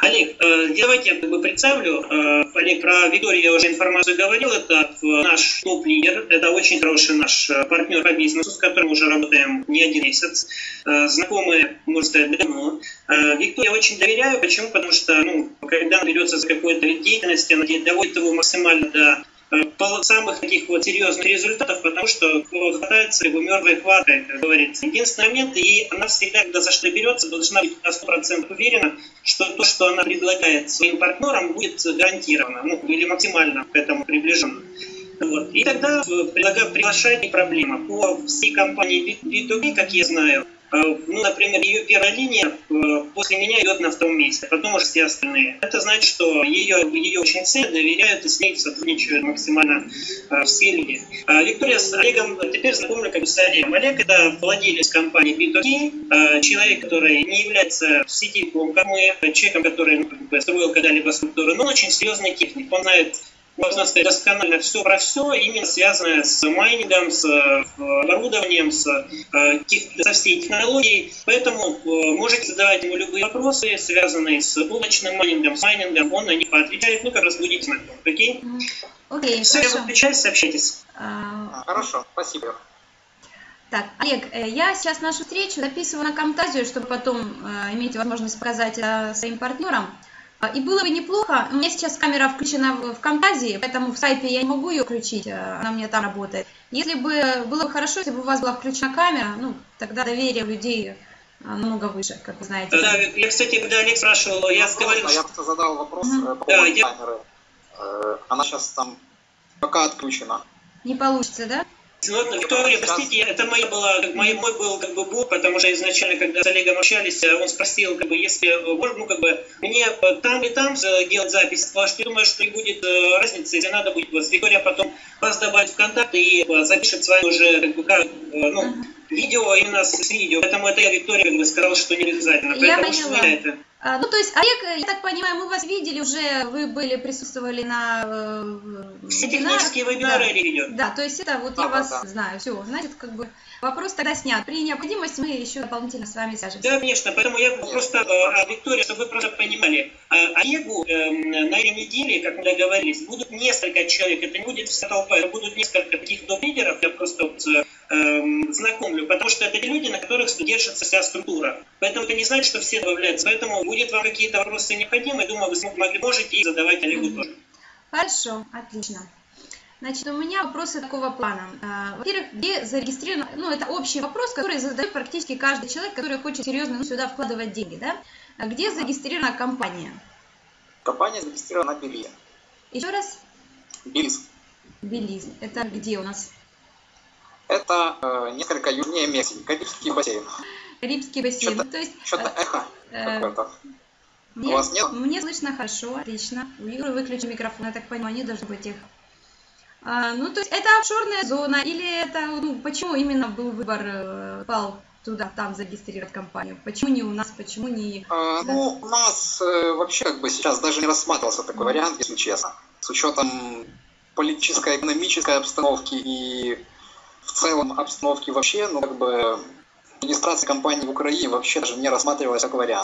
Олег, давайте я как бы представлю. Олег, про Викторию я уже информацию говорил. Это наш топ-лидер. Это очень хороший наш партнер по бизнесу, с которым мы уже работаем не один месяц. Знакомые, можно сказать, давно. Виктория очень доверяю. Почему? Потому что, когда она берется за какую-то деятельность, она доводит его максимально до самых таких вот серьезных результатов, потому что хватается мертвой хваткой, как говорится. Единственный момент, и она всегда, когда за что берется, должна быть на 100% уверена, что то, что она предлагает своим партнерам, будет гарантировано, или максимально к этому приближено. Вот. И тогда приглашать не проблема. По всей компании B2B, как я знаю, например, ее первая линия после меня идет на втором месте, потом уже все остальные. Это значит, что ее очень ценят, доверяют и с ней сотрудничают максимально все люди. Виктория с Олегом теперь знакомлю как бы с Олегом. Олег – это владелец компании B2B, человек, который не является сетевиком, как мы, человеком, который строил когда-либо структуры, но он очень серьезный техник. Он знает, можно сказать, досконально все про все, именно связанное с майнингом, с оборудованием, со всей технологией. Поэтому можете задавать ему любые вопросы, связанные с облачным майнингом, с майнингом, он на них поотвечает, как раз будете знакомы. Окей? Окей, все, хорошо. я выключаюсь, общайтесь. Хорошо, спасибо. Так, Олег, я сейчас нашу встречу записываю на Camtasia, чтобы потом иметь возможность показать своим партнерам. И было бы неплохо, у меня сейчас камера включена в Camtasia, поэтому в Skype я не могу ее включить, она у меня там работает. Если бы было бы хорошо, если бы у вас была включена камера, тогда доверие людей намного выше, как вы знаете. Да, я, кстати, когда Олег спрашивал, я говорил, Я просто задал вопрос по поводу камеры. Она сейчас там пока отключена. Не получится, да? Виктория, простите, это мой был как бы блок, потому что изначально, когда с Олегом общались, он спросил, если мне там и там делать запись, потому что я думаю, что не будет разницы, если надо будет Виктория потом вас добавить в контакт и запишет с вами уже видео именно с видео. Поэтому это я, Виктория, сказала, что не обязательно. Я поняла. поняла. То есть, Олег, я так понимаю, мы вас видели уже, вы присутствовали на все технические вебинары Олег ведет. Да, то есть это я вас знаю. Все, значит, вопрос тогда снят. При необходимости мы еще дополнительно с вами свяжемся. Да, конечно, поэтому я просто, Виктория, чтобы вы просто понимали, Олегу на этой неделе, как мы договорились, будут несколько человек, это не будет вся толпа, это будут несколько таких топ-лидеров, я просто знакомлю, потому что это те люди, на которых держится вся структура. Поэтому это не значит, что все добавляются. Поэтому будет вам какие-то вопросы необходимы, думаю, вы можете и задавать Олегу тоже. Хорошо, отлично. Значит, у меня вопросы такого плана. Во-первых, где зарегистрировано, это общий вопрос, который задает практически каждый человек, который хочет серьезно сюда вкладывать деньги, да? Где зарегистрирована компания? Компания зарегистрирована на Белизе. Еще раз? Белиз. Белиз. Это где у нас? Это несколько южнее Мексики, Карибский бассейн. Карибский бассейн. Что-то эхо какое-то. У вас нет? Мне слышно хорошо, отлично. У Юры выключи микрофон, я так понимаю, не должно быть их. То есть это офшорная зона, или это, почему именно был выбор, пал там зарегистрировать компанию? Почему не у нас, почему не... У нас вообще сейчас даже не рассматривался такой вариант, если честно. С учетом политической, экономической обстановки и в целом обстановки вообще, регистрация компании в Украине вообще даже не рассматривалась как вариант.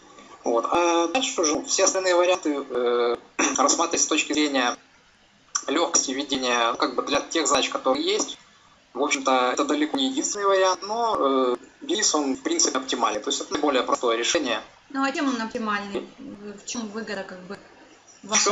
А дальше уже все остальные варианты рассматривать с точки зрения легкости ведения, для тех задач, которые есть. В общем-то, это далеко не единственный вариант, но Белиз, он в принципе оптимальный. То есть это наиболее простое решение. А чем он оптимальный? В чем выгода, ваша?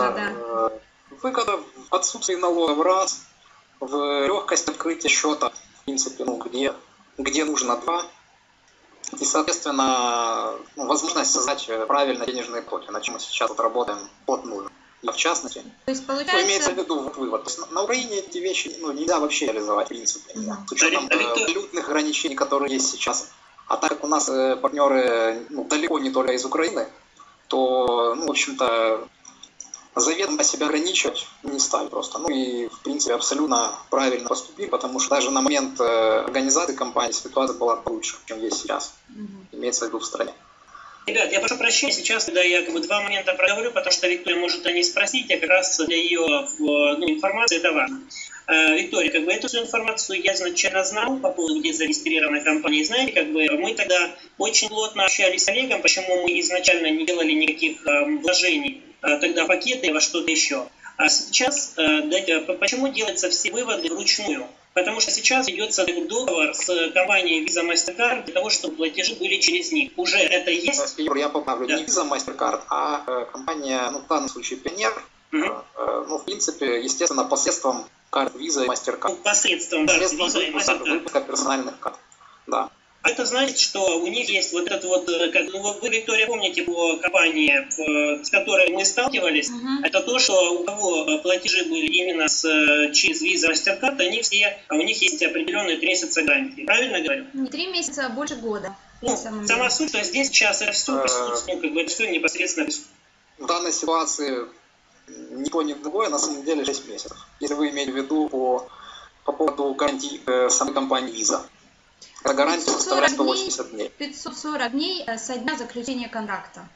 Выгода в отсутствии налогов раз, в легкости открытия счета, в принципе, где нужно 2. И, соответственно, возможность создать правильно денежные потоки, на чем мы сейчас работаем под нулем. В частности, то есть, получается... имеется в виду вывод. То есть на Украине эти вещи нельзя вообще реализовать, в принципе. С учетом валютных ограничений, которые есть сейчас. А так как у нас партнеры далеко не только из Украины, то, в общем-то, заведомо себя ограничивать не стали просто. И, в принципе, абсолютно правильно поступили, потому что даже на момент организации компании ситуация была получше, чем есть сейчас. Имеется в виду в стране. Ребят, я прошу прощения, сейчас, когда я два момента проговорю, потому что Виктория может не спросить, а как раз для ее информации это важно. Виктория, эту всю информацию я изначально знал по поводу, где зарегистрирована компания. И знаете, мы тогда очень плотно общались с Олегом, почему мы изначально не делали никаких вложений тогда в пакеты и во что-то еще. А сейчас, почему делаются все выводы вручную? Потому что сейчас ведется договор с компанией Visa Mastercard для того, чтобы платежи были через них. Уже это есть? Юр, я поправлю, да. Не Visa Mastercard, а компания, в данном случае Pioneer, в принципе, естественно, посредством карт Visa и Mastercard. Посредством Visa и Mastercard. Выпуска персональных карт, да. А это значит, что у них есть вот этот вы, Виктория, помните по компании, с которой мы сталкивались, это то, что у кого платежи были именно через Visa Mastercard, они все, у них есть определенные 3 месяца гарантии. Правильно говорю? Не 3 месяца, а больше года. Сама суть, что здесь сейчас это все присутствует, это все непосредственно присутствует. В данной ситуации ни то, ни другое, на самом деле 6 месяцев. Если вы имеете в виду по поводу гарантии самой компании Visa. Гарантия составляет 180 дней. 540 дней со дня заключения контракта.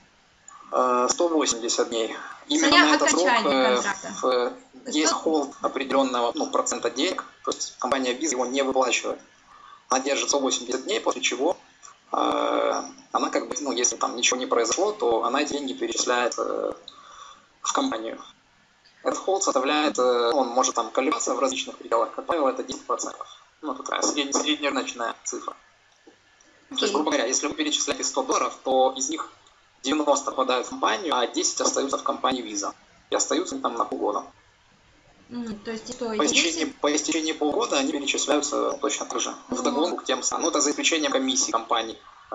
180 дней. Именно дня на этот срок есть холд определенного процента денег, то есть компания Visa его не выплачивает. Она держит 180 дней, после чего она если там ничего не произошло, то она эти деньги перечисляет в компанию. Этот холд составляет, он может там колебаться в различных пределах, как правило, это 10%. Такая среднерыночная цифра. То есть, грубо говоря, если вы перечисляете $100, то из них 90 попадают в компанию, а 10 остаются в компании Visa. И остаются там на полгода. То есть, по истечении полгода они перечисляются точно так же. Вдогонку к тем самым. Это за исключением комиссии компаний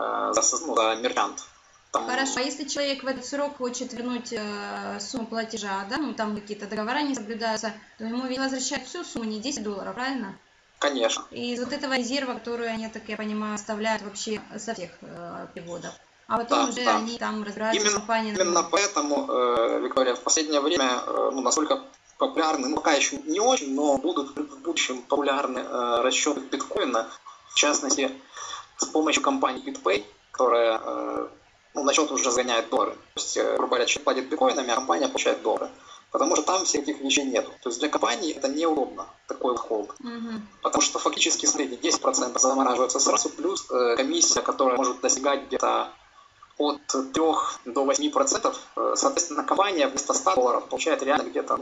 за мерчант. Хорошо, а если человек в этот срок хочет вернуть сумму платежа, да, там какие-то договора не соблюдаются, то ему возвращают всю сумму, не $10, правильно? Конечно. И из вот этого резерва, который они, так я понимаю, оставляют вообще со всех переводов. А потом они там разбираются с компанией. Именно поэтому, Виктория, в последнее время насколько популярны, пока еще не очень, но будут в будущем популярны расчеты биткоина, в частности, с помощью компании BitPay, которая на счет уже разгоняет доллары. То есть, грубо говоря, человек платит биткоинами, а компания получает доллары. Потому что там всех этих вещей нет. То есть для компании это неудобно, такой холд. Потому что фактически, смотрите, 10% замораживается сразу, плюс комиссия, которая может достигать где-то от 3 до 8%. Соответственно, компания вместо $100 получает реально где-то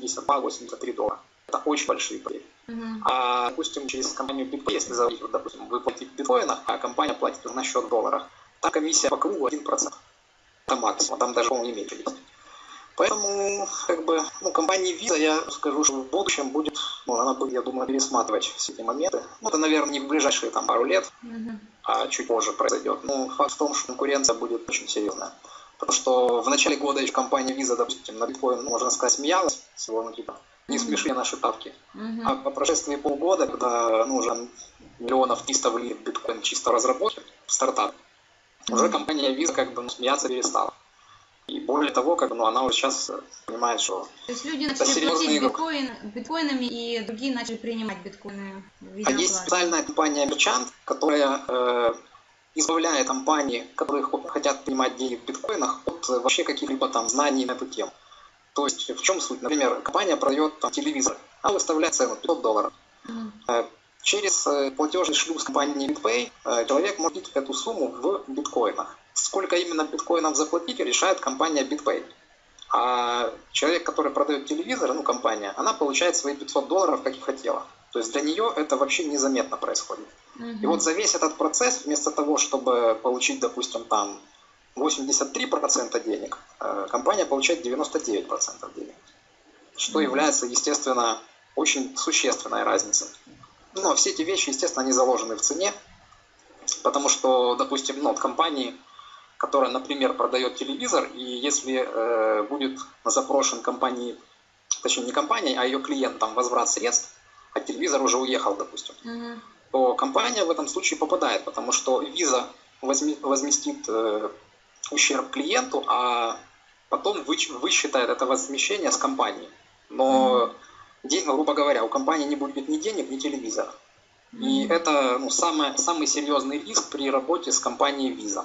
$82-83. Это очень большие потери. А, допустим, через компанию BitPay, если заводить, допустим, вы платите в биткоинах, а компания платит на счет в долларах, там комиссия по кругу 1%. Это максимум, там даже он не меньше есть. Поэтому, компания Visa, я скажу, что в будущем будет, она будет, я думаю, пересматривать все эти моменты. Это, наверное, не в ближайшие пару лет, а чуть позже произойдет. Но факт в том, что конкуренция будет очень серьезная. Потому что в начале года еще компания Visa, допустим, на биткоин, можно сказать, смеялась всего, не смешили наши ставки. А по прошествии полгода, когда уже миллионов 300 влили в биткоин чисто в разработке, в стартап, уже компания Visa смеяться перестала. И более того, она уже сейчас понимает, что то есть люди начали платить биткоинами, и другие начали принимать биткоины. Есть специальная компания Merchant, которая избавляет компании, которые хотят принимать деньги в биткоинах, от вообще каких-либо там знаний на эту тему. То есть в чем суть? Например, компания продает телевизор, она выставляет цену $500. Через платежный шлюз компании BitPay человек может эту сумму в биткоинах. Сколько именно биткоинов заплатить, решает компания BitPay. А человек, который продает телевизор, компания, она получает свои $500, как и хотела. То есть для нее это вообще незаметно происходит. И вот за весь этот процесс, вместо того, чтобы получить, допустим, там 83% денег, компания получает 99% денег. Что является, естественно, очень существенной разницей. Но все эти вещи, естественно, они заложены в цене, потому что, допустим, от компании, которая, например, продает телевизор, и если будет запрошен компании, точнее не компанией, а ее клиентам возврат средств, а телевизор уже уехал, допустим, то компания в этом случае попадает, потому что Visa возместит ущерб клиенту, а потом высчитает это возмещение с компанией. Но, грубо говоря, у компании не будет ни денег, ни телевизора. И это самый серьезный риск при работе с компанией Visa.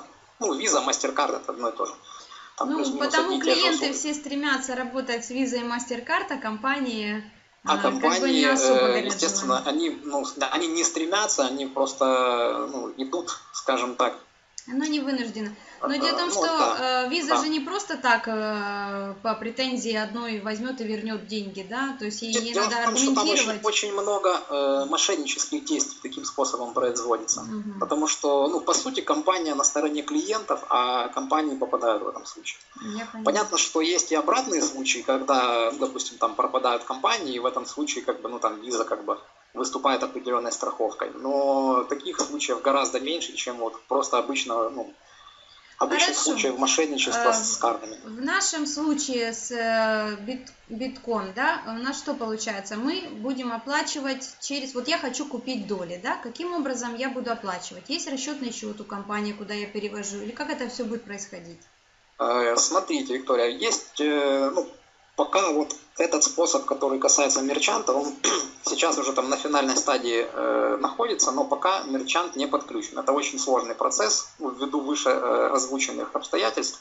Ну, Visa, MasterCard это одно и то же. Там Ну, потому клиенты все стремятся работать с Visa и MasterCard, а компании, компании, как бы не особо горят естественно, они не стремятся, они просто идут, скажем так. Ну, не вынуждены. Но дело в том, что Visa же не просто так по претензии одной возьмет и вернет деньги, да? То есть ей надо аргументировать. Что там очень много мошеннических действий таким способом производится. Потому что, по сути, компания на стороне клиентов, а компании попадают в этом случае. Понятно, что есть и обратные случаи, когда, допустим, там пропадают компании, и в этом случае, Visa выступает определенной страховкой. Но таких случаев гораздо меньше, чем просто обычных случаев мошенничества с картами. В нашем случае с битком, да, у нас что получается? Мы будем оплачивать через... Вот я хочу купить доли, да? Каким образом я буду оплачивать? Есть расчетный счет у компании, куда я перевожу? Или как это все будет происходить? Смотрите, Виктория, есть... Пока этот способ, который касается мерчанта, он сейчас уже там на финальной стадии находится, но пока мерчант не подключен. Это очень сложный процесс ввиду выше озвученных обстоятельств.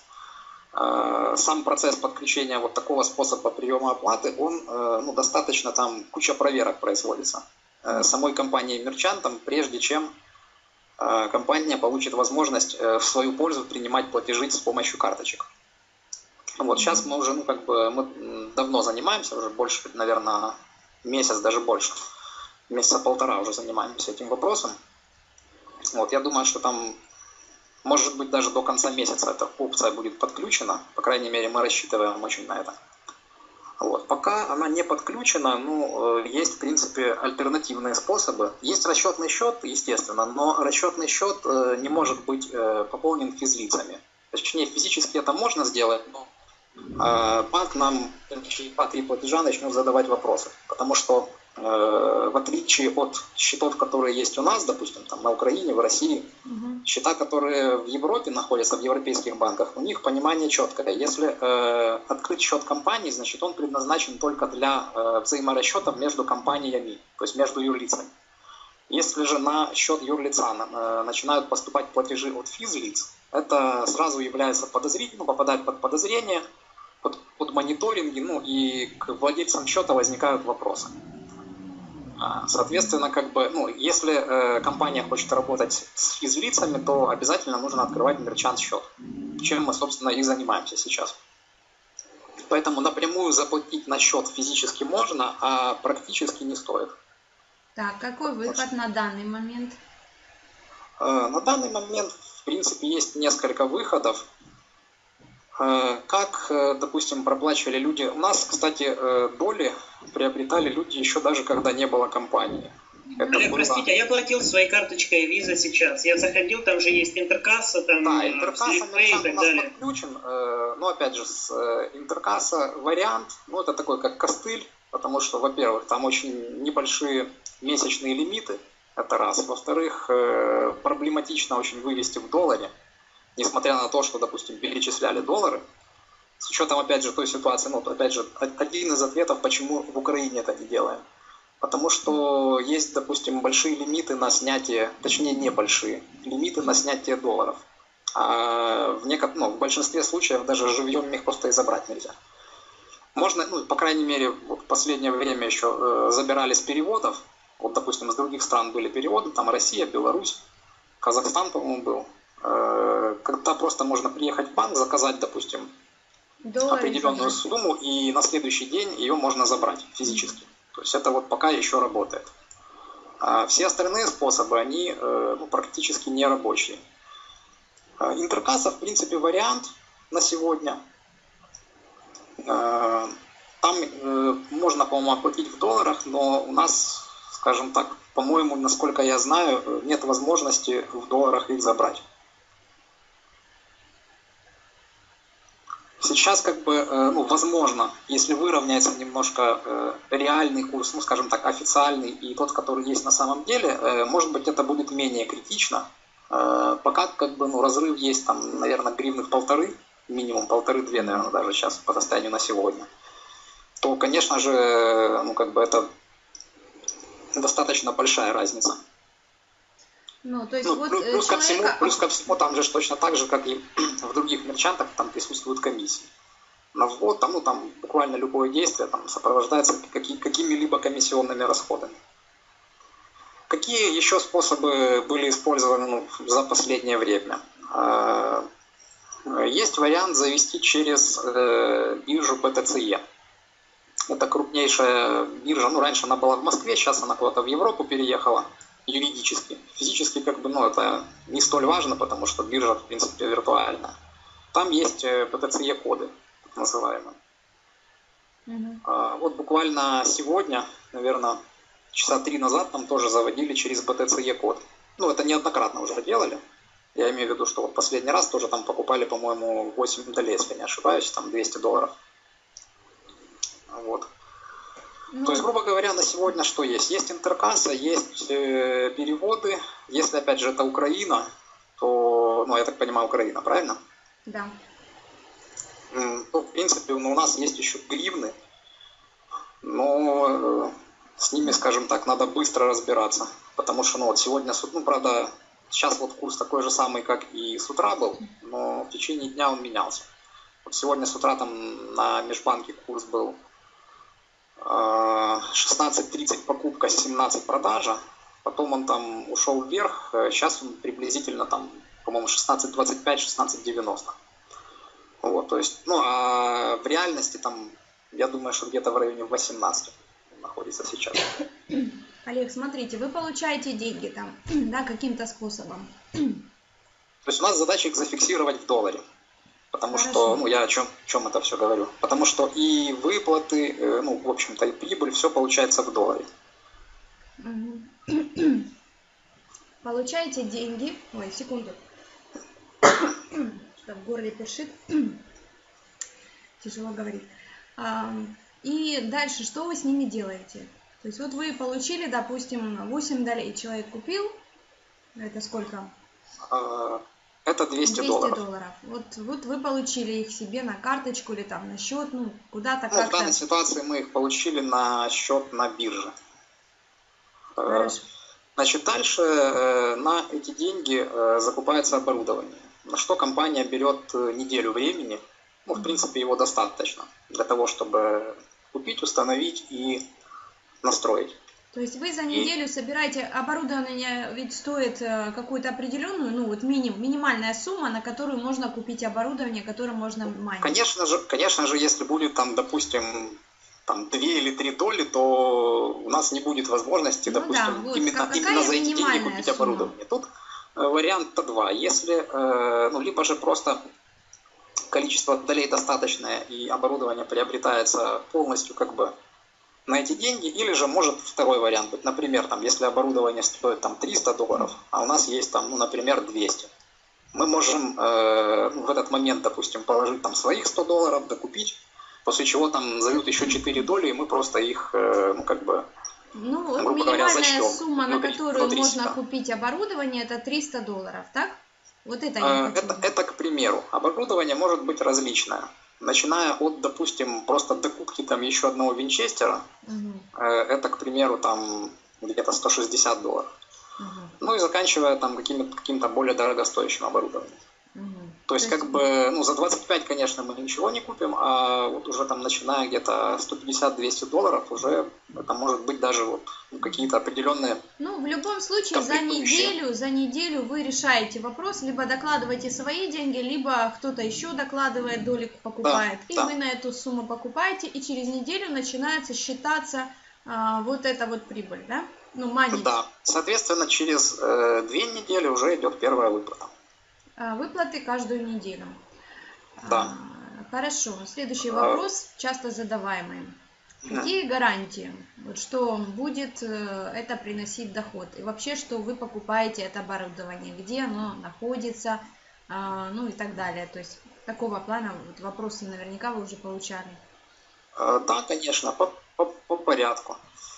Сам процесс подключения такого способа приема оплаты, он достаточно там куча проверок производится самой компанией мерчантом, прежде чем компания получит возможность в свою пользу принимать платежи с помощью карточек. Сейчас мы уже, мы давно занимаемся, уже больше, наверное, месяц, даже больше, месяца полтора уже занимаемся этим вопросом. Я думаю, что там, может быть, даже до конца месяца эта опция будет подключена, по крайней мере, мы рассчитываем очень на это. Пока она не подключена, есть, в принципе, альтернативные способы. Есть расчетный счет, естественно, но расчетный счет не может быть пополнен физлицами. Точнее, физически это можно сделать, но банк нам через 2-3 платежа начнет задавать вопросы. Потому что в отличие от счетов, которые есть у нас, допустим, там на Украине, в России, счета, которые в Европе находятся, в европейских банках, у них понимание четкое. Если открыть счет компании, значит он предназначен только для взаиморасчетов между компаниями, то есть между юрлицами. Если же на счет юрлица начинают поступать платежи от физлиц, это сразу является подозрительным, попадает под подозрение, под мониторинги, и к владельцам счета возникают вопросы. Соответственно, если компания хочет работать с физлицами, то обязательно нужно открывать мерчант счет, чем мы, собственно, и занимаемся сейчас. Поэтому напрямую заплатить на счет физически можно, а практически не стоит. Так, какой выход на данный момент? На данный момент, в принципе, есть несколько выходов. Как, допустим, проплачивали люди. У нас, кстати, доли приобретали люди еще даже когда не было компании. Олег, простите, а я платил своей карточкой Visa сейчас. Я заходил, там же есть интеркасса, там интеркасса и так далее. Подключен. Но опять же, с интеркасса вариант, это такой как костыль, потому что, во-первых, там очень небольшие месячные лимиты, это раз. Во-вторых, проблематично очень вывести в долларе, несмотря на то, что, допустим, перечисляли доллары, с учетом, опять же, той ситуации, опять же, один из ответов, почему в Украине это не делаем. Потому что есть, допустим, большие лимиты на снятие, точнее, небольшие лимиты на снятие долларов. А в большинстве случаев даже живьем их просто и забрать нельзя. Можно, по крайней мере, в последнее время еще забирали с переводов. Допустим, из других стран были переводы, там Россия, Беларусь, Казахстан, по-моему, был. Когда просто можно приехать в банк, заказать, допустим, определенную сумму, и на следующий день ее можно забрать физически. То есть это пока еще работает. А все остальные способы, они практически не рабочие. Интеркасса, в принципе, вариант на сегодня. Там можно, по-моему, оплатить в долларах, но у нас, скажем так, по-моему, насколько я знаю, нет возможности в долларах их забрать. Сейчас, возможно, если выровняется немножко реальный курс, скажем так, официальный и тот, который есть на самом деле, может быть, это будет менее критично. Пока, разрыв есть, там, наверное, гривны 1,5, минимум 1,5-2, наверное, даже сейчас по состоянию на сегодня, то, конечно же, это достаточно большая разница. Ну, то есть Ну, вот плюс ко всему, там же точно так же, как и в других мерчантах, там присутствуют комиссии. На ввод, там, ну, там буквально любое действие там сопровождается какими-либо комиссионными расходами. Какие еще способы были использованы за последнее время? Есть вариант завести через биржу BTCE. Это крупнейшая биржа. Ну, раньше она была в Москве, сейчас она куда-то в Европу переехала юридически. Физически, как бы, ну, это не столь важно, потому что биржа, в принципе, виртуальная. Там есть BTCE-коды, так называемые. Вот буквально сегодня, наверное, часа 3 назад там тоже заводили через BTCE-код. Ну, это неоднократно уже делали. Я имею в виду, что вот последний раз тоже там покупали, по-моему, 8 долей, если не ошибаюсь, там $200. Вот. Ну, То есть, грубо говоря, на сегодня что есть? Есть интеркасса, есть переводы. Если, опять же, это Украина, то, ну, я так понимаю, Украина, правильно? да. То, в принципе, ну, у нас есть еще гривны, но с ними, скажем так, надо быстро разбираться. Потому что, ну, вот сегодня, ну, правда, сейчас вот курс такой же самый, как и с утра был, но в течение дня он менялся. Вот сегодня с утра там на межбанке курс был 16.30 покупка, 17 продажа, потом он там ушел вверх, сейчас он приблизительно там, по-моему, 16.25, 16.90. Вот, то есть, ну, а в реальности там, я думаю, что где-то в районе 18 находится сейчас. Олег, смотрите, вы получаете деньги там, да, каким-то способом. То есть у нас задача их зафиксировать в долларе. Потому Хорошо. что, ну, я о чем это все говорю. Потому что и выплаты, ну, в общем-то, и прибыль, все получается в долларе. Получаете деньги. Ой, секунду. Что в горле першит. Тяжело говорить. И дальше, что вы с ними делаете? То есть вот вы получили, допустим, 8 долей. Человек купил. Это сколько? Это $200. $200. Вот вы получили их себе на карточку или там на счет, ну, куда-то Ну, как-то. в данной ситуации мы их получили на счет на бирже. Хорошо. Значит, дальше на эти деньги закупается оборудование. На что компания берет неделю времени. Ну, в принципе, его достаточно для того, чтобы купить, установить и настроить. То есть вы за неделю собираете оборудование, ведь стоит какую-то определенную, ну вот минимальная сумма, на которую можно купить оборудование, которое можно майнить. Конечно же, если будет там, допустим, там 2 или 3 доли, то у нас не будет возможности, Ну допустим, да, вот именно за эти деньги купить сумма? оборудование. Тут вариант-то два. Если, ну, либо же просто количество долей достаточное и оборудование приобретается полностью как бы на эти деньги, или же может второй вариант быть. Например, там, если оборудование стоит там $300, а у нас есть там, ну, например, 200. Мы можем в этот момент, допустим, положить там своих $100, докупить, после чего там зовут еще 4 доли, и мы просто их, ну, как бы, ну, вот грубо говоря, минимальная зачтем сумма, на которую можно себя. купить оборудование, это $300, так? Вот это я хочу. Это, к примеру. Оборудование может быть различное. Начиная от, допустим, просто докупки там еще одного винчестера, это, к примеру, там где-то $160. Ну и заканчивая там каким-то более дорогостоящим оборудованием. То есть, как бы, ну, за 25, конечно, мы ничего не купим, а вот уже там, начиная где-то $150-200, уже это может быть даже вот какие-то определенные... Ну, в любом случае, за неделю вы решаете вопрос, либо докладываете свои деньги, либо кто-то еще докладывает, долик покупает, да, и да. вы на эту сумму покупаете, и через неделю начинается считаться вот эта вот прибыль, да? Ну, манить. Да, соответственно, через 2 недели уже идет первая выплата. Выплаты каждую неделю. Да. Хорошо. Следующий вопрос, часто задаваемый. Какие гарантии, вот, что будет это приносить доход? И вообще, что вы покупаете это оборудование, где оно находится, ну и так далее. То есть такого плана вот, вопросы наверняка вы уже получали. Да, конечно, по порядку.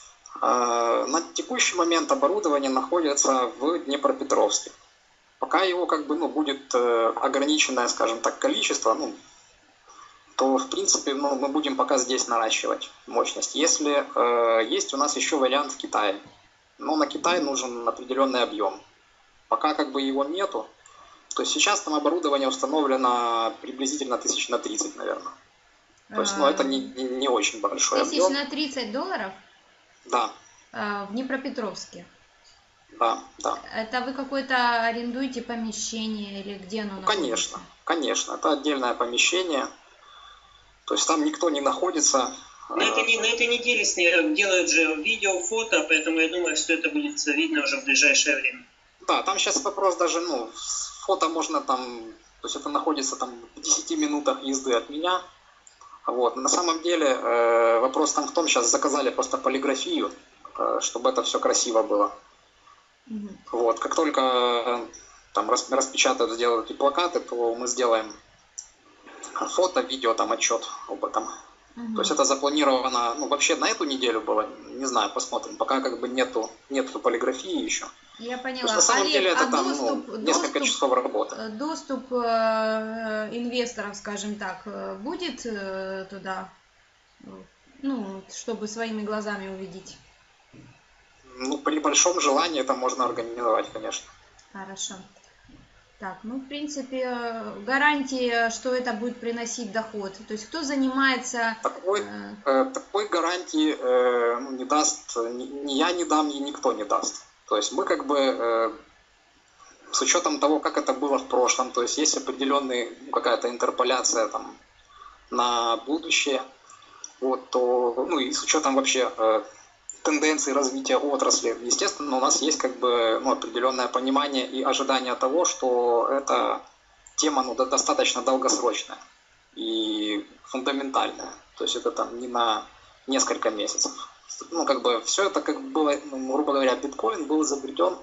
На текущий момент оборудование находится в Днепропетровске. Пока его как бы, ну, будет ограниченное, скажем так, количество, ну, то в принципе, ну, мы будем пока здесь наращивать мощность. Если есть у нас еще вариант в Китае, но на Китай нужен определенный объем. пока как бы его нету. То есть сейчас там оборудование установлено приблизительно 1000 на 30, наверное. То есть, ну, это не очень большой объем. 1000 на 30 долларов? Да. В Днепропетровске? Да, да. Это вы какое-то арендуете помещение или где оно находится? Конечно, конечно. Это отдельное помещение. То есть там никто не находится. На этой неделе делают же видео, фото, поэтому я думаю, что это будет видно уже в ближайшее время. Да, там сейчас вопрос даже, ну, фото можно там, то есть это находится там в 10 минутах езды от меня. Вот. На самом деле вопрос там в том, сейчас заказали просто полиграфию, чтобы это все красиво было. Вот. Как только там распечатают, сделают эти плакаты, то мы сделаем фото, видео, там отчет об этом. То есть это запланировано, ну, вообще на эту неделю было, не знаю, посмотрим, пока как бы нету полиграфии еще. Я поняла. То есть, на самом деле это там доступ, несколько часов работы. Доступ инвесторов, скажем так, будет туда, ну, чтобы своими глазами увидеть? Ну, при большом желании это можно организовать, конечно. Хорошо. Так, ну, в принципе, гарантии, что это будет приносить доход. То есть, кто занимается... Такой гарантии не даст, ни я не дам, и никто не даст. То есть, мы как бы, с учетом того, как это было в прошлом, то есть, есть определенная какая-то интерполяция там на будущее, вот, то, ну, и с учетом вообще... тенденции развития отрасли, естественно, у нас есть как бы, ну, определенное понимание и ожидание того, что эта тема, ну, достаточно долгосрочная и фундаментальная. То есть это там не на несколько месяцев. Ну, как бы все это как было, ну, грубо говоря, биткоин был изобретен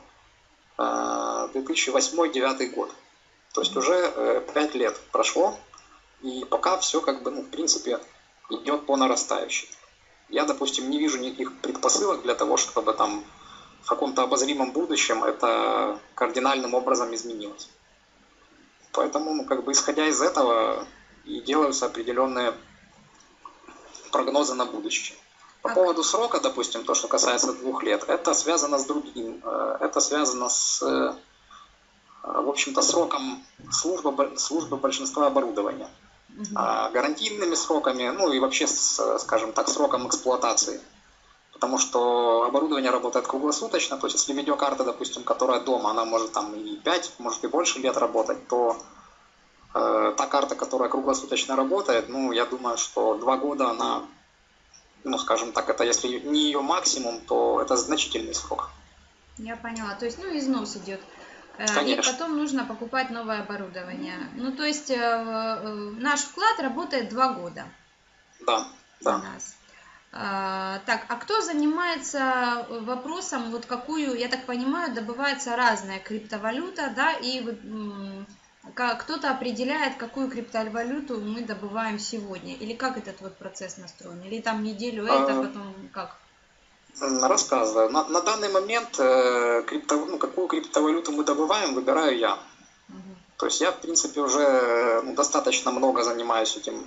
2008-2009 год. То есть уже 5 лет прошло, и пока все как бы, ну, в принципе, идет по нарастающей. Я, допустим, не вижу никаких предпосылок для того, чтобы там в каком-то обозримом будущем это кардинальным образом изменилось. Поэтому, ну, как бы исходя из этого и делаются определенные прогнозы на будущее. По поводу срока, допустим, то, что касается 2 лет, это связано с другим. Это связано с, в общем-то, сроком службы большинства оборудования. Гарантийными сроками, ну и вообще, скажем так, сроком эксплуатации. Потому что оборудование работает круглосуточно, то есть если видеокарта, допустим, которая дома, она может там и 5, может и больше лет работать, то та карта, которая круглосуточно работает, ну, я думаю, что 2 года она, ну, скажем так, это если не ее максимум, то это значительный срок. Я поняла, то есть, ну, износ идет. Конечно. И потом нужно покупать новое оборудование. Ну, то есть наш вклад работает 2 года. Да, за да. нас. Так, а кто занимается вопросом, вот какую, я так понимаю, добывается разная криптовалюта, да, и кто-то определяет, какую криптовалюту мы добываем сегодня, или как этот вот процесс настроен, или там неделю это, потом как? Рассказываю. На данный момент какую криптовалюту мы добываем, выбираю я. То есть я, в принципе, уже достаточно много занимаюсь этим,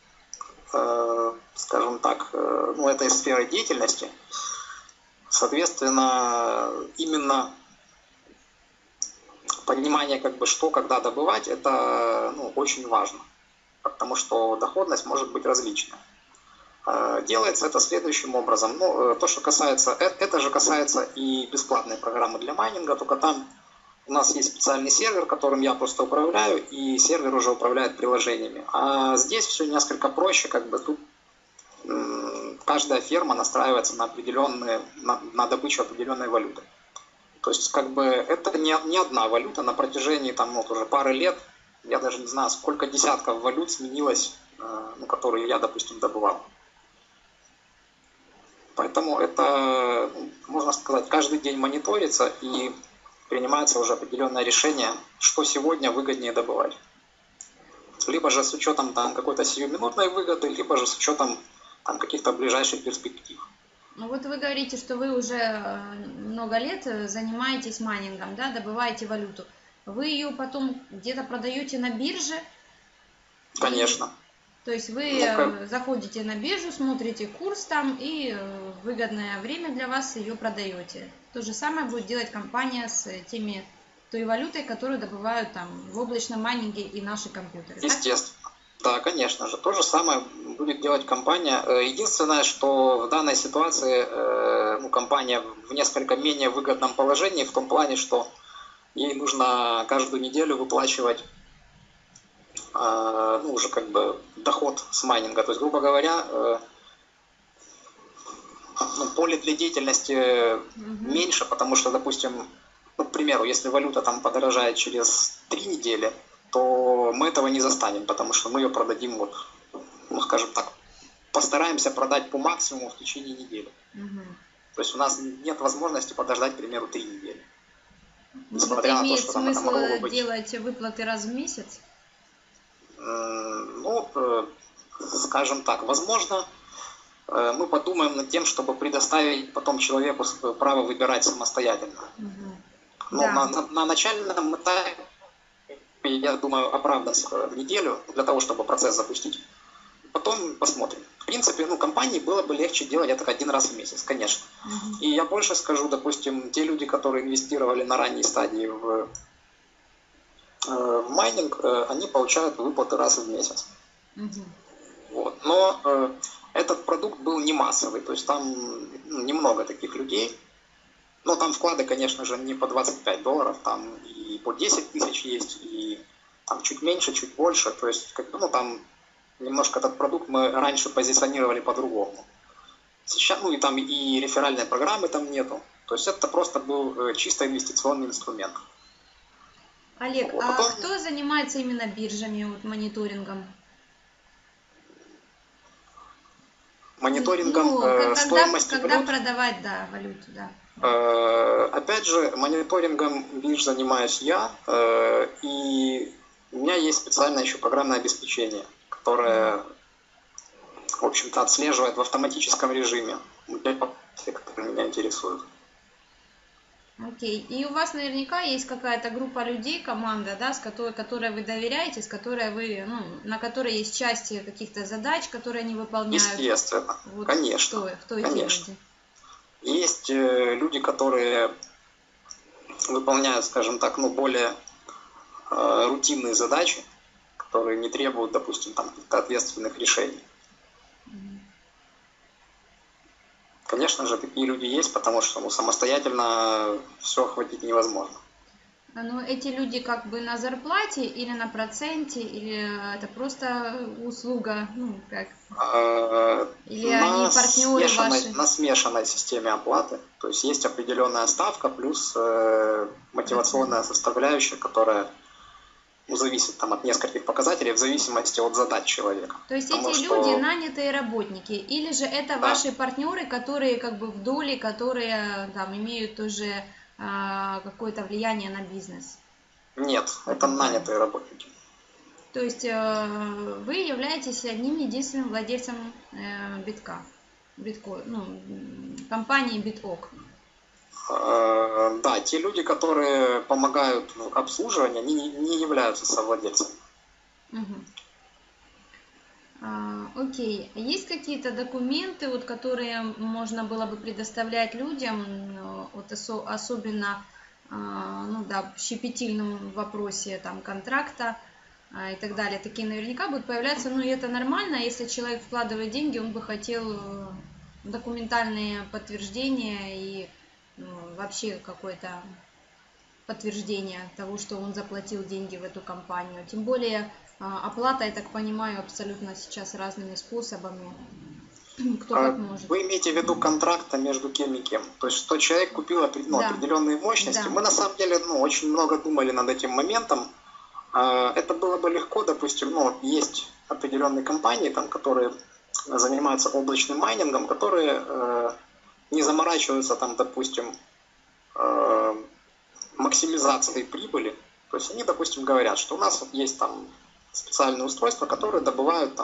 скажем так, этой сферой деятельности. Соответственно, именно понимание, как бы, что, когда добывать, это очень важно, потому что доходность может быть различной. Делается это следующим образом. То, что касается, это же касается и бесплатной программы для майнинга, только там у нас есть специальный сервер, которым я просто управляю, и сервер уже управляет приложениями. А здесь все несколько проще, как бы тут каждая ферма настраивается на добычу определенной валюты. То есть, как бы, это не одна валюта, на протяжении уже пары лет, я даже не знаю, сколько десятков валют сменилось, которые я, допустим, добывал. Поэтому это, можно сказать, каждый день мониторится и принимается уже определенное решение, что сегодня выгоднее добывать. Либо же с учетом какой-то сиюминутной выгоды, либо же с учетом каких-то ближайших перспектив. Ну вот вы говорите, что вы уже много лет занимаетесь майнингом, да, добываете валюту. Вы ее потом где-то продаете на бирже? Конечно. То есть вы заходите на биржу, смотрите курс там и в выгодное время для вас ее продаете. То же самое будет делать компания с теми той валютой, которую добывают там в облачном майнинге и наши компьютеры. Естественно. Да, конечно же. То же самое будет делать компания. Единственное, что в данной ситуации компания в несколько менее выгодном положении, в том плане, что ей нужно каждую неделю выплачивать уже как бы доход с майнинга. То есть, грубо говоря, поле для деятельности меньше, потому что, допустим, к примеру, если валюта там подорожает через 3 недели, то мы этого не застанем, потому что мы ее продадим, скажем так, постараемся продать по максимуму в течение недели. То есть у нас нет возможности подождать, к примеру, 3 недели. Несмотря на то, что там это могло быть. Делать выплаты раз в месяц? Скажем так, возможно, мы подумаем над тем, чтобы предоставить потом человеку право выбирать самостоятельно. На начальном этапе, я думаю, оправдаться неделю для того, чтобы процесс запустить. Потом посмотрим. В принципе, компании было бы легче делать это 1 раз в месяц, конечно. И я больше скажу, допустим, те люди, которые инвестировали на ранней стадии в майнинг, они получают выплаты раз в месяц. Но этот продукт был не массовый, то есть там немного таких людей. Но там вклады, конечно же, не по $25, там и по 10 тысяч есть, и там чуть меньше, чуть больше. То есть, там немножко этот продукт мы раньше позиционировали по-другому. Сейчас, и там и реферальной программы там нету. То есть это просто был чисто инвестиционный инструмент. Олег, потом... а кто занимается именно биржами, мониторингом? Мониторингом стоимости когда продавать, валюту, Опять же, мониторингом бирж занимаюсь я, и у меня есть специальное еще программное обеспечение, которое, в общем-то, отслеживает в автоматическом режиме те, которые меня интересуют. Окей. И у вас наверняка есть какая-то группа людей, команда, которой вы доверяете, на которой есть части каких-то задач, которые они выполняют. Естественно, конечно. Кто эти люди? Есть люди, которые выполняют, скажем так, более рутинные задачи, которые не требуют, допустим, каких-то ответственных решений. Конечно же, такие люди есть, потому что самостоятельно все охватить невозможно. Но эти люди как бы на зарплате или на проценте, или это просто услуга, Или они партнеры ваши? На смешанной системе оплаты. То есть есть определенная ставка плюс мотивационная составляющая, которая зависит от нескольких показателей в зависимости от задач человека. То есть эти люди нанятые работники, или же это ваши партнеры, которые как бы в доле, которые имеют уже какое-то влияние на бизнес? Нет, это нанятые работники. То есть вы являетесь одним единственным владельцем компании BitOk. Да, те люди, которые помогают в обслуживании, они не являются совладельцами. Окей. Есть какие-то документы, которые можно было бы предоставлять людям, особенно в щепетильном вопросе контракта и так далее? Такие наверняка будут появляться. И это нормально, если человек вкладывает деньги, он бы хотел документальные подтверждения и вообще какое-то подтверждение того, что он заплатил деньги в эту компанию. Тем более оплата, я так понимаю, абсолютно сейчас разными способами. Кто как может. Вы имеете в виду контракта между кем и кем? То есть, что человек купил определенные мощности. Да. Мы на самом деле очень много думали над этим моментом. Это было бы легко, допустим, есть определенные компании, которые занимаются облачным майнингом, которые не заморачиваются допустим, максимизацией прибыли. То есть они, допустим, говорят, что у нас есть специальные устройства, которые добывают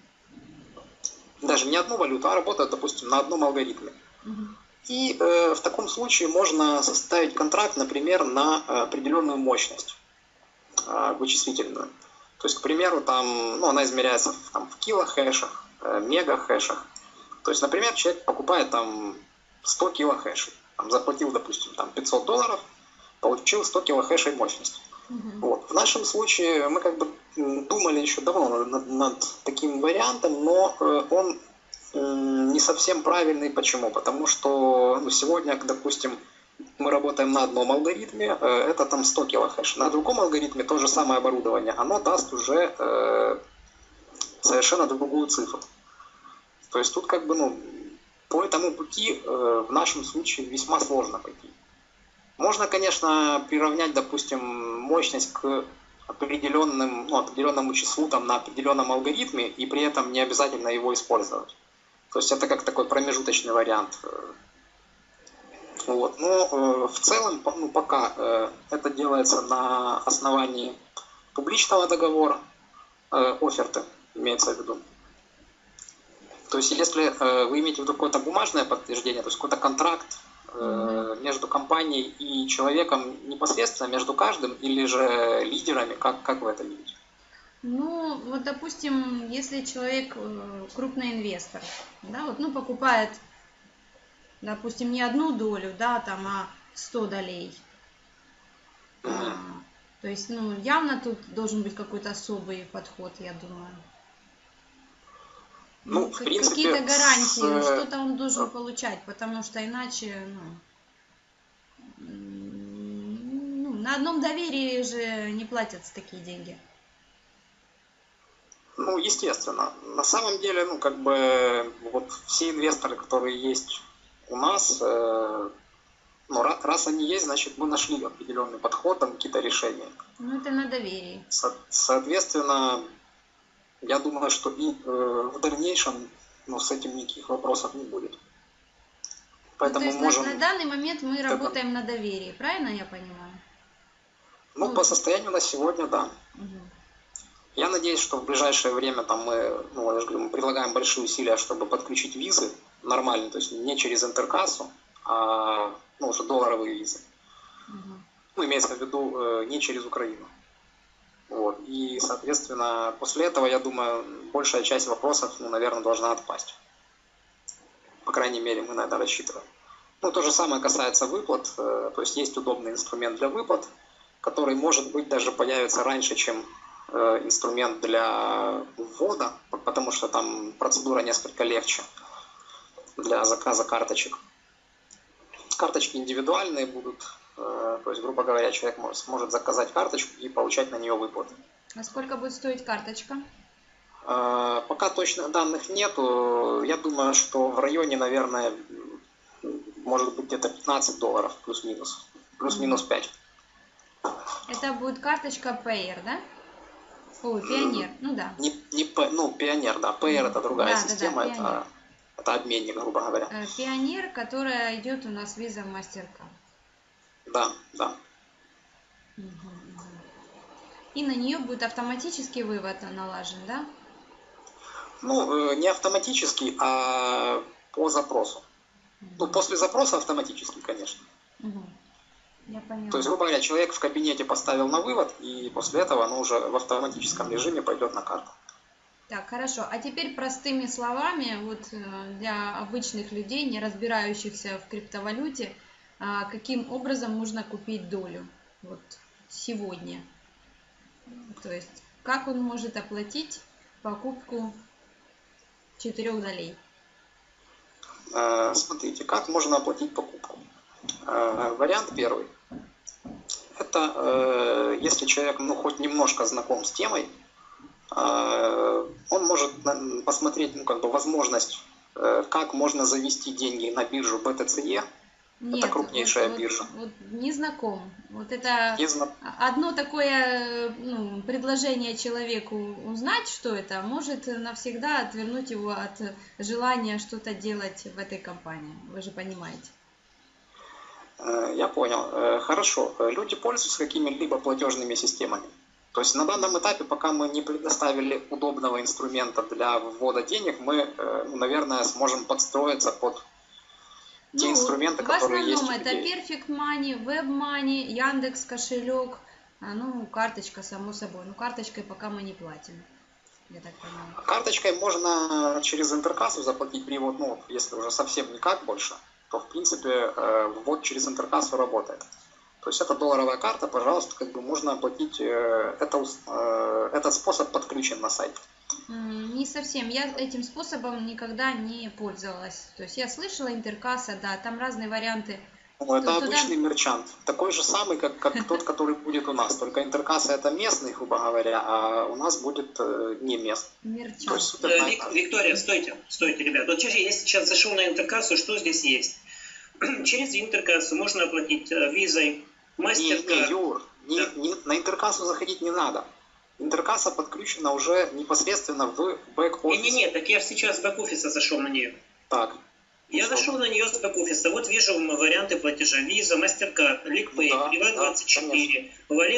даже не одну валюту, а работают, допустим, на одном алгоритме. И в таком случае можно составить контракт, например, на определенную мощность вычислительную. То есть, к примеру, она измеряется в килохэшах, мегахэшах. То есть, например, человек покупает 100 килохэшей, заплатил, допустим, $500, получил 100 килохэшей мощности. Вот. В нашем случае мы как бы думали еще давно над таким вариантом, но он не совсем правильный. Почему? Потому что сегодня, допустим, мы работаем на одном алгоритме, это там 100 килохэш. На другом алгоритме то же самое оборудование, оно даст уже совершенно другую цифру. То есть тут как бы, по этому пути в нашем случае весьма сложно пойти. Можно, конечно, приравнять, допустим, мощность к определенному числу там, на определенном алгоритме, и при этом не обязательно его использовать. То есть это как такой промежуточный вариант. Вот. Но в целом, пока это делается на основании публичного договора, оферты имеется в виду. То есть если вы имеете в виду какое-то бумажное подтверждение, то есть какой-то контракт между компанией и человеком непосредственно, между каждым, или же лидерами, как вы это видите? Ну, вот, допустим, если человек крупный инвестор, да, вот, покупает, допустим, не одну долю, да, там, а 100 долей. То есть, явно тут должен быть какой-то особый подход, я думаю. В принципе, какие-то гарантии, что-то он должен получать, потому что иначе, на одном доверии же не платятся такие деньги. Естественно. На самом деле, вот все инвесторы, которые есть у нас, раз они есть, значит, мы нашли определенный подход, там какие-то решения. Это на доверии. Соответственно, я думаю, что и в дальнейшем с этим никаких вопросов не будет. Поэтому то есть на данный момент мы работаем на доверии, правильно я понимаю? По состоянию на сегодня, да. Я надеюсь, что в ближайшее время мы, я же говорю, мы предлагаем большие усилия, чтобы подключить визы нормально, то есть не через интеркассу, а уже долларовые визы. Имеется в виду не через Украину. Вот. И, соответственно, после этого, я думаю, большая часть вопросов, наверное, должна отпасть. По крайней мере, мы на это рассчитываем. То же самое касается выплат. То есть есть удобный инструмент для выплат, который, может быть, даже появится раньше, чем инструмент для ввода, потому что там процедура несколько легче для заказа карточек. Карточки индивидуальные будут, то есть, грубо говоря, человек сможет заказать карточку и получать на нее выплаты. А сколько будет стоить карточка? Пока точных данных нету. Я думаю, что в районе, наверное, может быть где-то $15 плюс-минус. Плюс-минус 5. Это будет карточка Payer, да? Ой, Пионер, да. Пионер, да. Payer это другая система, да, это обменник, грубо говоря. Пионер, которая идет у нас Visa MasterCard. Да. И на нее будет автоматический вывод налажен, да? Не автоматический, а по запросу. После запроса автоматический, конечно. Я поняла. То есть, грубо говоря, человек в кабинете поставил на вывод, и после этого оно уже в автоматическом режиме пойдет на карту. Так, хорошо. А теперь простыми словами, вот для обычных людей, не разбирающихся в криптовалюте, каким образом можно купить долю вот сегодня? То есть, как он может оплатить покупку 4 долей? Смотрите, как можно оплатить покупку. Вариант первый. Это если человек хоть немножко знаком с темой, он может посмотреть возможность, как можно завести деньги на биржу BTCE. Нет, это крупнейшая биржа. Вот не знаком. Вот это одно такое предложение человеку узнать, что это, может навсегда отвернуть его от желания что-то делать в этой компании. Вы же понимаете. Я понял. Хорошо. Люди пользуются какими-либо платежными системами. То есть на данном этапе, пока мы не предоставили удобного инструмента для ввода денег, мы, наверное, сможем подстроиться под те инструменты, которые есть у людей. В основном это Perfect Money, WebMoney, Яндекс кошелек, карточка, само собой. Карточкой пока мы не платим, я так понимаю. Карточкой можно через интеркассу заплатить привод, если уже совсем никак больше, то в принципе ввод через интеркассу работает. То То есть это долларовая карта, пожалуйста, как бы можно оплатить, этот способ подключен на сайте. Не совсем. Я этим способом никогда не пользовалась. То есть я слышала интеркасса, да, там разные варианты. Ну, это обычный мерчант, такой же самый, как тот, который будет у нас. Только интеркасса это местный, грубо говоря, а у нас будет не местный. Мерчант. Виктория, стойте, ребят. Вот я сейчас зашел на интеркассу, что здесь есть? Через интеркассу можно оплатить визой, MasterCard. Юр, на интеркассу заходить не надо. Интеркасса подключена уже непосредственно в бэк-офис. Не, так я сейчас с бэк-офиса зашел на нее. Так. Я зашел на нее с бэк-офиса. Вот вижу варианты платежа. Виза, MasterCard, LickPay, Приват24,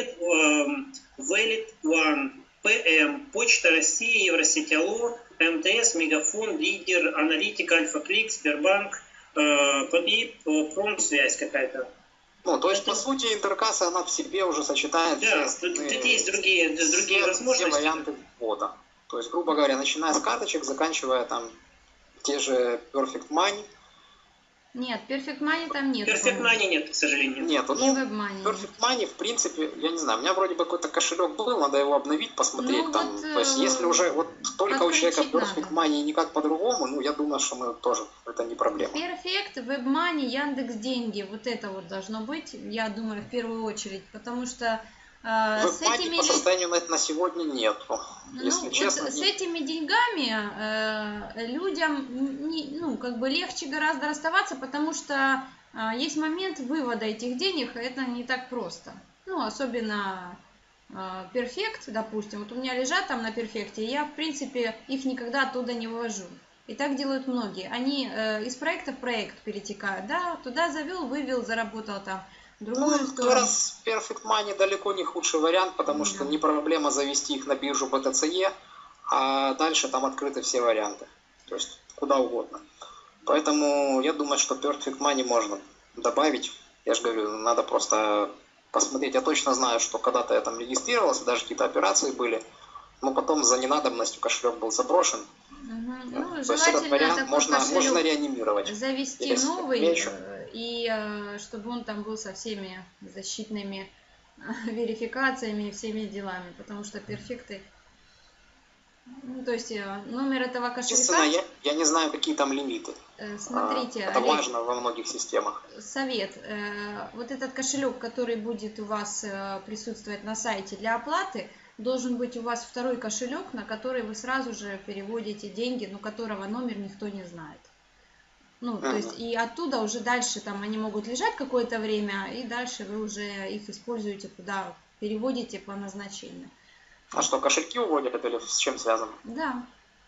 Wallet One, ПМ, Почта России, Евросеть Алло, МТС, Мегафон, Лидер, Аналитика, Альфа-Клик, Сбербанк, и промсвязь какая-то. Ну, то есть, по сути, интеркасса, она в себе уже сочетает тут есть другие возможности. Все варианты ввода. То есть, грубо говоря, начиная с карточек, заканчивая там те же Perfect Money. Нет, Perfect Money там нет. Perfect Money нет, к сожалению. Нет, ну, WebMoney Perfect Money, в принципе, я не знаю, у меня вроде бы какой-то кошелек был, надо его обновить, посмотреть ну, там. Вот, то есть, если уже вот только у человека Perfect надо. Money и никак по-другому, ну, я думаю, что мы тоже, это не проблема. Perfect, WebMoney, Яндекс Деньги, вот это вот должно быть, я думаю, в первую очередь, потому что с этими по состоянию на сегодня нет. Если честно, вот с этими деньгами людям как бы легче гораздо расставаться, потому что есть момент вывода этих денег, и это не так просто. Ну, особенно Perfect, допустим, вот у меня лежат там на Перфекте, и я, в принципе, их никогда оттуда не вывожу. И так делают многие. Они из проекта в проект перетекают, да, туда завел, вывел, заработал там. Ну, как раз Perfect Money далеко не худший вариант, потому что не проблема завести их на биржу BTCE, а дальше там открыты все варианты. То есть куда угодно. Поэтому я думаю, что Perfect Money можно добавить. Я же говорю, надо просто посмотреть. Я точно знаю, что когда-то я там регистрировался, даже какие-то операции были, но потом за ненадобностью кошелек был заброшен. Ну, то есть этот вариант можно реанимировать. Завести новый, и чтобы он там был со всеми защитными верификациями и всеми делами, потому что перфекты. Ну, то есть номер этого кошелька... Я не знаю, какие там лимиты. Смотрите, это Олег, важно во многих системах. Совет. Вот этот кошелек, который будет у вас присутствовать на сайте для оплаты, должен быть у вас второй кошелек, на который вы сразу же переводите деньги, но которого номер никто не знает. Ну, то есть и оттуда уже дальше там они могут лежать какое-то время, и дальше вы уже их используете, куда переводите по назначению. А что, кошельки уводят или с чем связано? Да.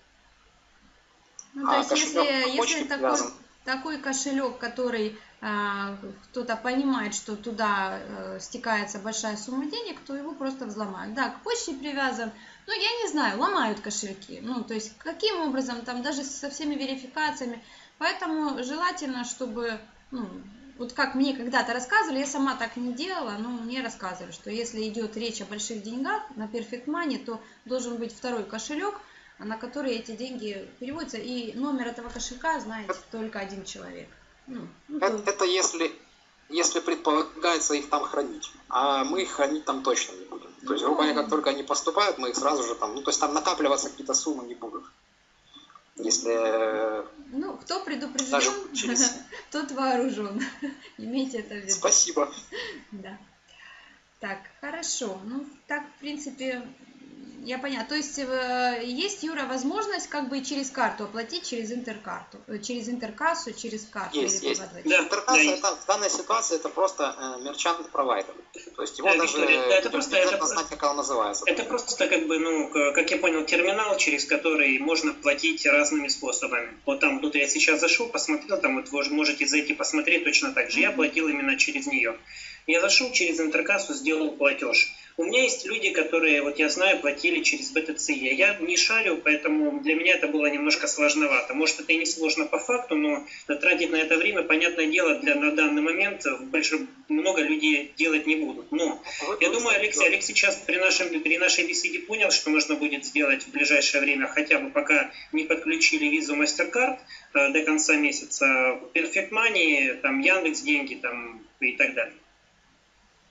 Ну, то есть если такой кошелек, который кто-то понимает, что туда стекается большая сумма денег, то его просто взломают. Да, к почте привязан. Ну, я не знаю, ломают кошельки. Ну, то есть каким образом, там даже со всеми верификациями. Поэтому желательно, чтобы, вот как мне когда-то рассказывали, я сама так не делала, но мне рассказывали, что если идет речь о больших деньгах на Perfect Money, то должен быть второй кошелек, на который эти деньги переводятся, и номер этого кошелька знает только один человек. Это если предполагается их там хранить, а мы их хранить там точно не будем. То есть, грубо говоря, как только они поступают, мы их сразу же там, то есть там накапливаться какие-то суммы не будут. Если... кто предупрежден, тот вооружен. Имейте это в виду. Спасибо. Да. Так, хорошо. Так, в принципе, я поняла. То есть, Юра, возможность как бы через карту оплатить через интеркарту, через интеркассу, через карту? Есть. Интеркасса в данной ситуации это просто мерчант-провайдер. То есть его даже не знать, как он называется. Это просто как бы, как я понял, терминал, через который можно платить разными способами. Вот там, тут я сейчас зашел, посмотрел, там вот вы можете зайти посмотреть точно так же. Я платил именно через нее. Я зашел через интеркассу, сделал платеж. У меня есть люди, которые, вот я знаю, платили через BTCE. Я не шарю, поэтому для меня это было немножко сложновато. Может, это и не сложно по факту, но тратить на это время, понятное дело, на данный момент много людей делать не будут. Но я думаю, Олег сейчас при нашей беседе понял, что нужно будет сделать в ближайшее время, хотя бы пока не подключили визу MasterCard до конца месяца, Perfect Money, там Яндекс деньги там, и так далее.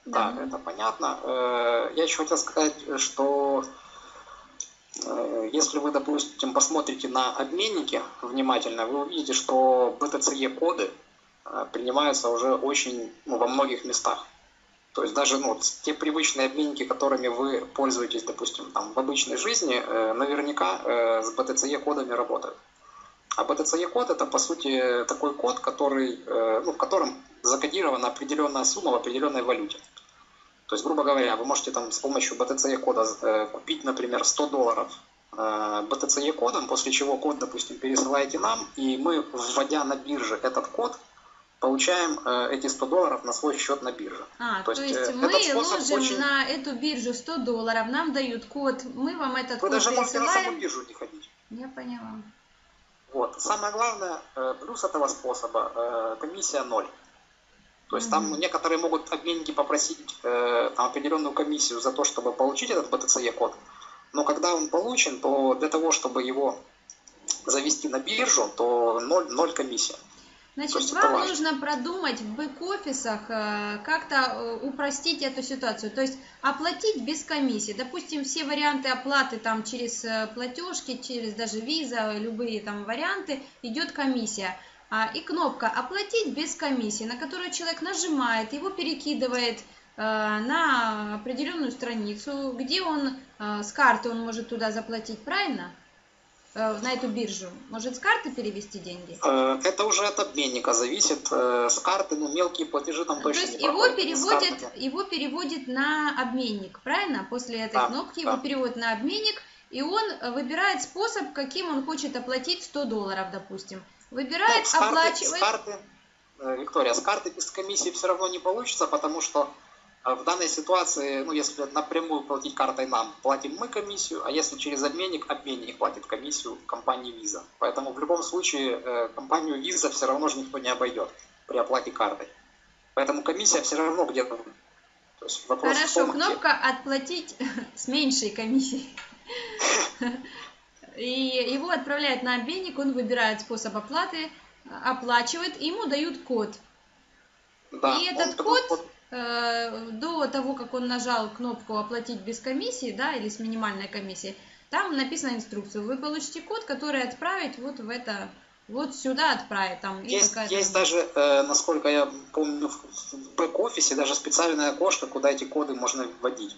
Так, это понятно. Я еще хотел сказать, что если вы, допустим, посмотрите на обменники внимательно, вы увидите, что BTCE-коды принимаются уже очень во многих местах. То есть даже те привычные обменники, которыми вы пользуетесь, допустим, там, в обычной жизни, наверняка с BTCE-кодами работают. А BTCE-код это, по сути, такой код, в котором закодирована определенная сумма в определенной валюте. То есть, грубо говоря, вы можете там с помощью BTCE-кода купить, например, $100 BTCE-кодом, после чего код, допустим, пересылаете нам, и мы, вводя на бирже этот код, получаем эти $100 на свой счет на бирже. То есть мы ложим на эту биржу $100, нам дают код, мы вам этот код пересылаем. Вы даже можете на саму биржу не ходить. Я поняла. Вот. Самое главное, плюс этого способа, комиссия 0. То есть там некоторые могут обменники попросить определенную комиссию за то, чтобы получить этот BTCE-код. Но когда он получен, то для того, чтобы его завести на биржу, то 0 комиссия. Значит, вам нужно продумать в бэк-офисах, как-то упростить эту ситуацию. То есть оплатить без комиссии. Допустим, все варианты оплаты там через платежки, через даже виза, любые там варианты, идет комиссия. И кнопка «Оплатить без комиссии», на которую человек нажимает, его перекидывает на определенную страницу, где он с карты он может туда заплатить, правильно? На эту биржу. Может с карты перевести деньги? Это уже от обменника зависит. С карты, мелкие платежи там точно не проходят. То есть его переводит на обменник, правильно? После этой кнопки его переводят на обменник, и он выбирает способ, каким он хочет оплатить $100, допустим. Выбирает, оплачивает. Виктория, с карты без комиссии все равно не получится, потому что в данной ситуации, если напрямую платить картой нам, платим мы комиссию, а если через обменник платит комиссию компании Visa. Поэтому в любом случае компанию Visa все равно же никто не обойдет при оплате картой. Поэтому комиссия все равно где-то. Хорошо, кнопка «Отплатить» с меньшей комиссией. И его отправляют на обменник, он выбирает способ оплаты, оплачивает, и ему дают код. Да, и этот код до того, как он нажал кнопку «Оплатить без комиссии», да, или с минимальной комиссией, там написана инструкция. Вы получите код, который отправить вот в это, вот сюда отправить. Там, есть даже, насколько я помню, в бэк-офисе даже специальное окошко, куда эти коды можно вводить.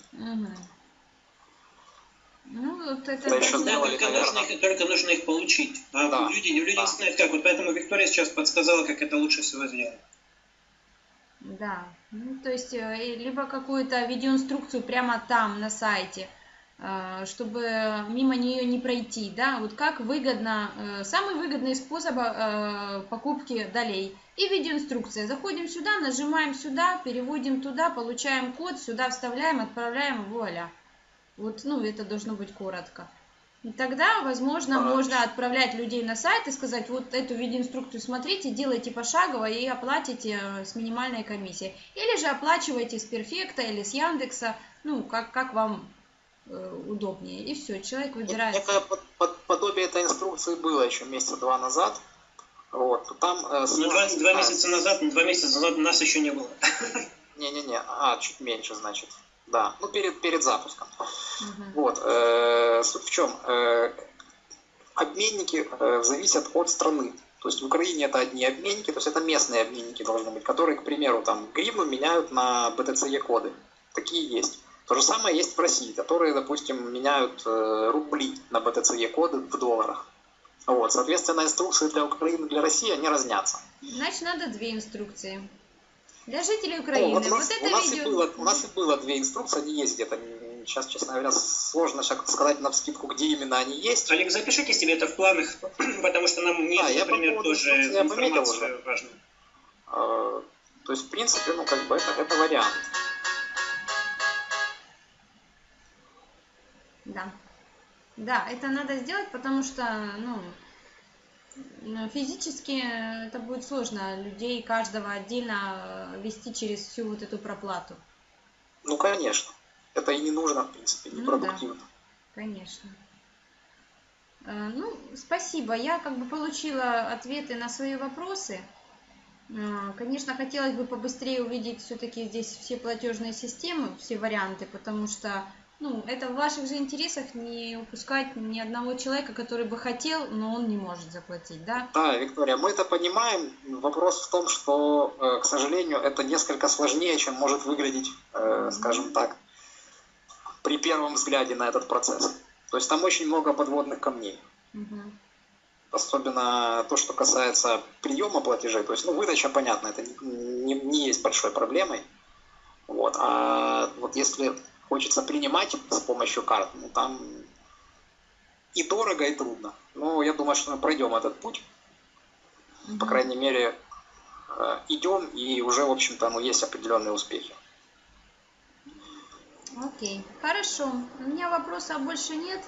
Вот это только нужно их получить. А люди не знают как. Вот поэтому Виктория сейчас подсказала, как это лучше всего сделать. Да, то есть либо какую-то видеоинструкцию прямо там на сайте, чтобы мимо нее не пройти, да, вот как выгодно, самый выгодный способ покупки долей. И видеоинструкция. Заходим сюда, нажимаем сюда, переводим туда, получаем код, сюда вставляем, отправляем, вуаля. Вот, это должно быть коротко. И тогда, возможно, можно отправлять людей на сайт и сказать, вот эту видеоинструкцию смотрите, делайте пошагово и оплатите с минимальной комиссией. Или же оплачивайте с Перфекта или с Яндекса, как вам удобнее. И все, человек выбирает. Некое подобие этой инструкции было еще месяца 2 назад. Вот, там, 2 месяца назад нас еще не было. Не-не-не, чуть меньше, значит. Да, перед запуском. Вот, суть в чем? Обменники зависят от страны. То есть в Украине это одни обменники, то есть это местные обменники должны быть, которые, к примеру, там гривну меняют на BTCE-коды. Такие есть. То же самое есть в России, которые, допустим, меняют рубли на BTCE-коды в долларах. Вот, соответственно, инструкции для Украины и для России, они разнятся. Значит, надо 2 инструкции. Для жителей Украины. У нас и было 2 инструкции, они есть где-то. Сейчас, честно говоря, сложно сказать навскидку, где именно они есть. Олег, запишите себе это в планах, потому что нам, например, тоже информацию важную. То есть, в принципе, это вариант. Да, это надо сделать, потому что, физически это будет сложно людей каждого отдельно вести через всю вот эту проплату. Конечно. Это и не нужно, в принципе, непродуктивно. Да, конечно. Спасибо. Я получила ответы на свои вопросы. Конечно, хотелось бы побыстрее увидеть все-таки здесь все платежные системы, все варианты, потому что, ну, это в ваших же интересах не упускать ни одного человека, который бы хотел, но он не может заплатить, да? Да, Виктория, мы это понимаем. Вопрос в том, что, к сожалению, это несколько сложнее, чем может выглядеть, скажем так, при первом взгляде на этот процесс. То есть там очень много подводных камней. Угу. Особенно то, что касается приема платежей. То есть, ну, выдача, понятно, это не есть большой проблемой. Вот. А вот если хочется принимать с помощью карт, ну, там и дорого, и трудно. Но я думаю, что мы пройдем этот путь. По крайней мере, идем, и уже, в общем-то, ну, есть определенные успехи. Окей, хорошо. У меня вопросов больше нет.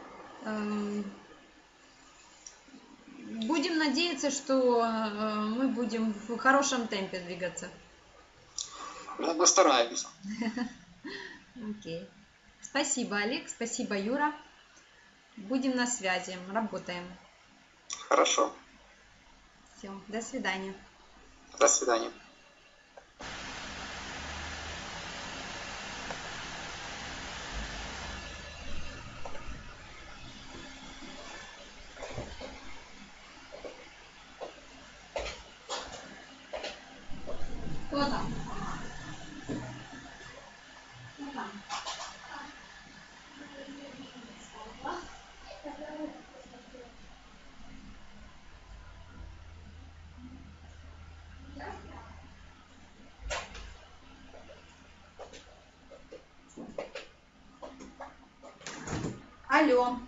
Будем надеяться, что мы будем в хорошем темпе двигаться. Ну, мы стараемся. Окей. Спасибо, Олег. Спасибо, Юра. Будем на связи. Работаем. Хорошо. Все. До свидания. До свидания. Кто там? Кто там? Алло.